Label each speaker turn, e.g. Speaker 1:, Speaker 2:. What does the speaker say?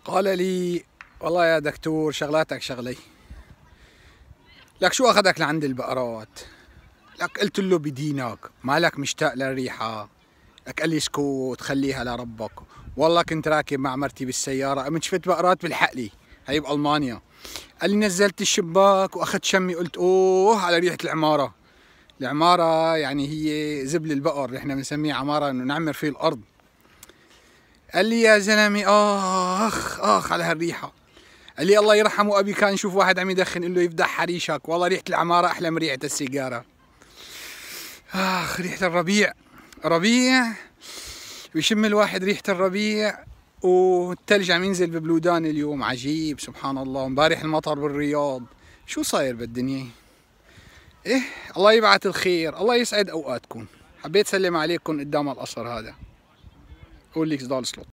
Speaker 1: قال لي: والله يا دكتور شغلاتك شغلي. لك شو اخذك لعند البقرات؟ لك قلت له بدينك مالك مشتاق للريحة؟ لك قال لي اسكت خليها لربك. والله كنت راكب مع مرتي بالسيارة قمت شفت بقرات بالحقلي، هي بألمانيا. قال لي نزلت الشباك واخذت شمي، قلت اوه على ريحة العمارة. العمارة يعني هي زبل البقر، نحن بنسميه عمارة انه نعمر فيه الارض. قال لي يا زلمة اخ على هالريحة. قال لي الله يرحمه ابي كان يشوف واحد عم يدخن يقول له يفدح حريشك، والله ريحة العمارة احلى من ريحة السيجارة. ريحة الربيع، ربيع بيشم الواحد ريحة الربيع. والثلج عم ينزل ببلودان اليوم، عجيب سبحان الله. امبارح المطر بالرياض. شو صاير بالدنيا؟ ايه الله يبعث الخير، الله يسعد اوقاتكم. حبيت سلم عليكم قدام القصر هذا. قول لك صدال سلوط.